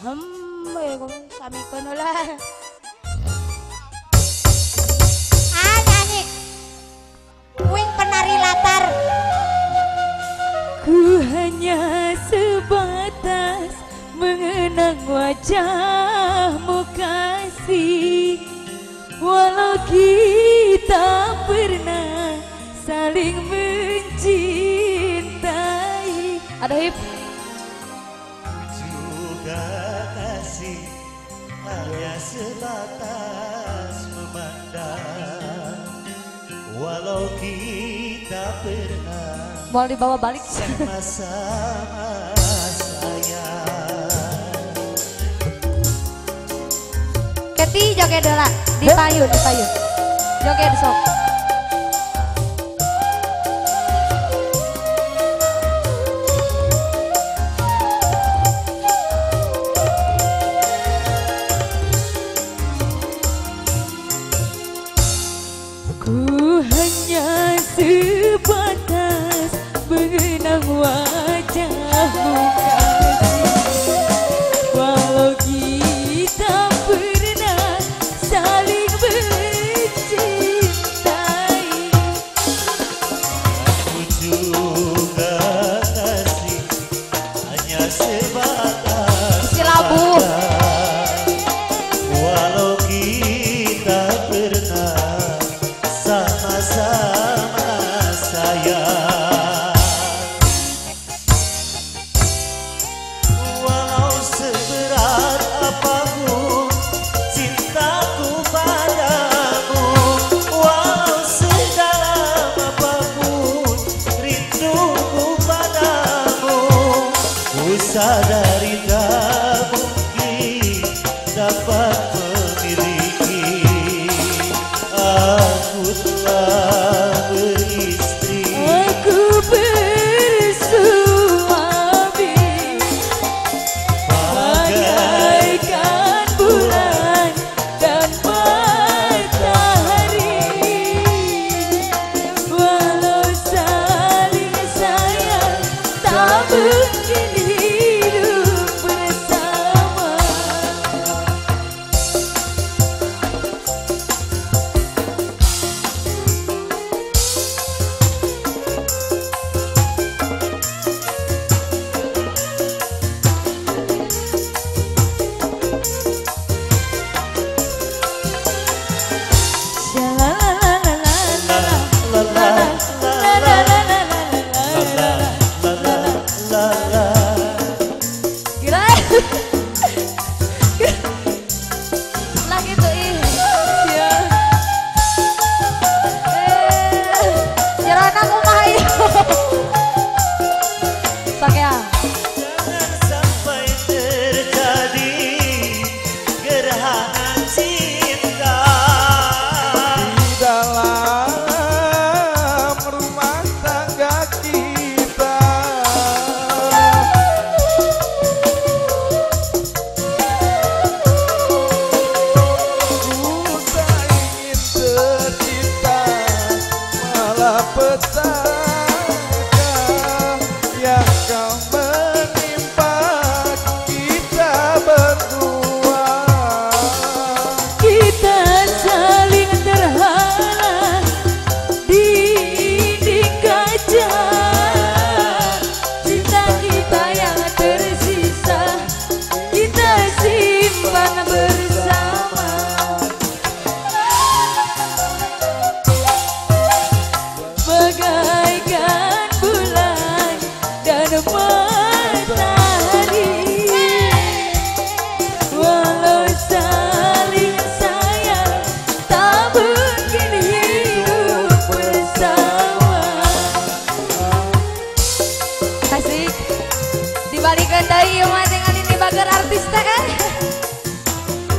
Sami kono lah. Nyanyi. Wing penari latar. Ku hanya sebatas mengenang wajahmu kasih, walau kita pernah saling mencintai. Ada hip. Juga kasih hanya sebatas memandang, walau kita pernah Mau dibawa balik. sama-sama sayang. Keti joget dulu. Di payun. Joget sok. Ku hanya sebatas mengenang wajahmu kasih, walau kita pernah saling mencintai. Aku juga kasih hanya sebatas Isi labu. walau kita pernah sama-sama sayang. Walau seberat apapun cintaku padamu, walau sedalam apapun rinduku padamu, ku sadari tak mungkin dapat memiliki. Aku telah beristri, Aku bersuami bagaikan bulan dan matahari, walau saling sayang tak mungkin hidup bersama. jangan sampai terjadi gerhana cinta Di dalam rumah tangga kita. Ku tak ingin tercipta malapetaka yang kau menimpa kita berdua. Kita saling terhalang di dinding kaca, cinta kita yang tersisa kita simpan bersama. Bagaikan bulan dan matahari, walau saling sayang tak mungkin hidup bersama. Kasih dibalikan dari yang dengan ini bagar artis teh.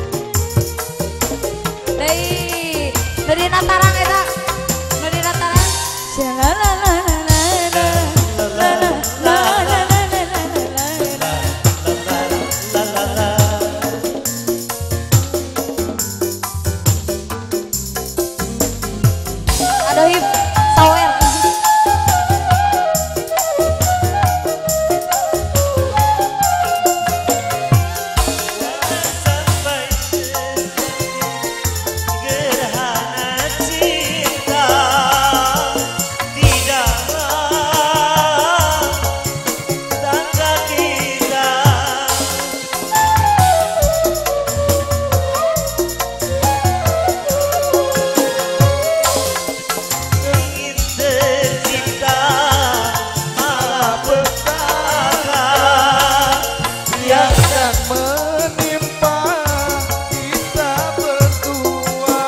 akan menimpa kita berdua.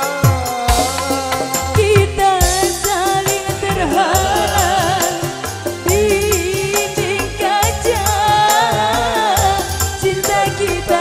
Kita saling terhalang dinding kaca, cinta kita